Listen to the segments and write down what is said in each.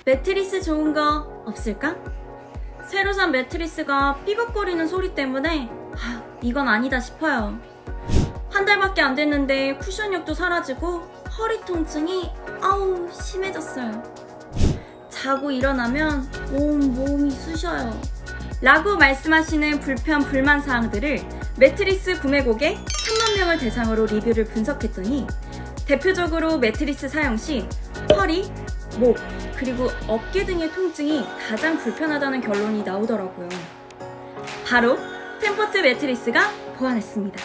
매트리스 좋은 거 없을까? 새로 산 매트리스가 삐걱거리는 소리 때문에 이건 아니다 싶어요. 한 달밖에 안 됐는데 쿠션력도 사라지고 허리 통증이 심해졌어요. 자고 일어나면 온 몸이 쑤셔요. 라고 말씀하시는 불편 불만 사항들을 매트리스 구매 고객 3만 명을 대상으로 리뷰를 분석했더니 대표적으로 매트리스 사용 시 허리, 목, 그리고 어깨 등의 통증이 가장 불편하다는 결론이 나오더라고요. 바로 템포트 매트리스가 보완했습니다.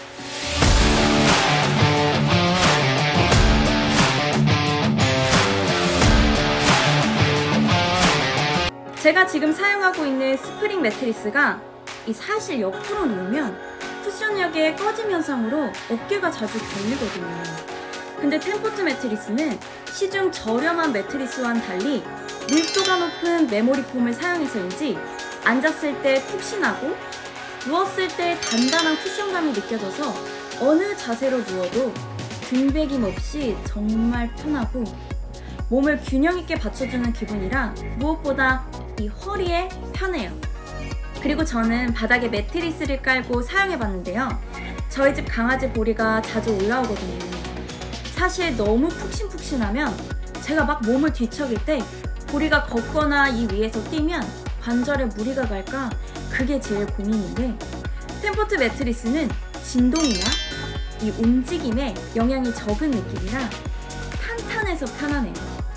제가 지금 사용하고 있는 스프링 매트리스가 사실 옆으로 누우면 쿠션력의 꺼짐 현상으로 어깨가 자주 결리거든요. 근데 템포트 매트리스는 시중 저렴한 매트리스와는 달리 밀도가 높은 메모리 폼을 사용해서인지 앉았을 때 푹신하고 누웠을 때 단단한 쿠션감이 느껴져서 어느 자세로 누워도 등배김 없이 정말 편하고 몸을 균형 있게 받쳐주는 기분이라 무엇보다 이 허리에 편해요. 그리고 저는 바닥에 매트리스를 깔고 사용해봤는데요. 저희 집 강아지 보리가 자주 올라오거든요. 사실 너무 푹신푹신하면 제가 막 몸을 뒤척일 때 보리가 걷거나 이 위에서 뛰면 관절에 무리가 갈까 그게 제일 고민인데 템포트 매트리스는 진동이나 이 움직임에 영향이 적은 느낌이라 탄탄해서 편하네요.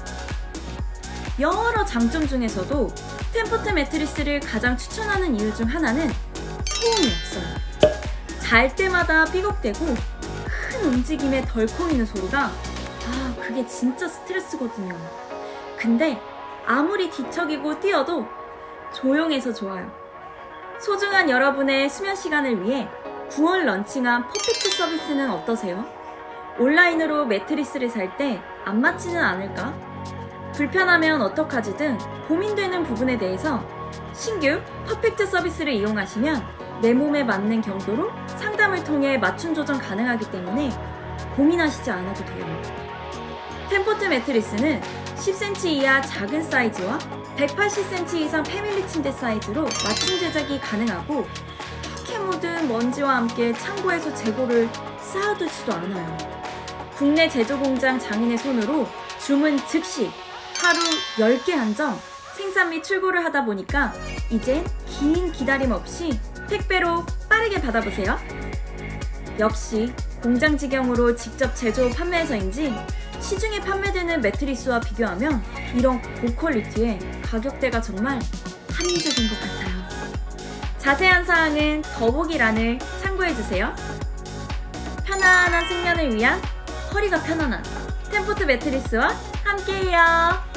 여러 장점 중에서도 템포트 매트리스를 가장 추천하는 이유 중 하나는 소음이 없어요. 잘 때마다 삐걱대고 큰 움직임에 덜컹이는 소리가 그게 진짜 스트레스거든요. 근데 아무리 뒤척이고 뛰어도 조용해서 좋아요. 소중한 여러분의 수면 시간을 위해 9월 런칭한 퍼펙트 서비스는 어떠세요? 온라인으로 매트리스를 살 때 안 맞지는 않을까? 불편하면 어떡하지 등 고민되는 부분에 대해서 신규 퍼펙트 서비스를 이용하시면 내 몸에 맞는 경도로 상담을 통해 맞춤 조정 가능하기 때문에 고민하시지 않아도 돼요. 템포트 매트리스는 10cm 이하 작은 사이즈와 180cm 이상 패밀리 침대 사이즈로 맞춤 제작이 가능하고 포켓 묻은 먼지와 함께 창고에서 재고를 쌓아두지도 않아요. 국내 제조 공장 장인의 손으로 주문 즉시 하루 10개 한정 생산 및 출고를 하다 보니까 이젠 긴 기다림 없이 택배로 빠르게 받아보세요. 역시 공장 직영으로 직접 제조 판매해서인지 시중에 판매되는 매트리스와 비교하면 이런 고퀄리티에 가격대가 정말 합리적인 것 같아요. 자세한 사항은 더보기란을 참고해주세요. 편안한 숙면을 위한 허리가 편안한 템포트 매트리스와 함께해요.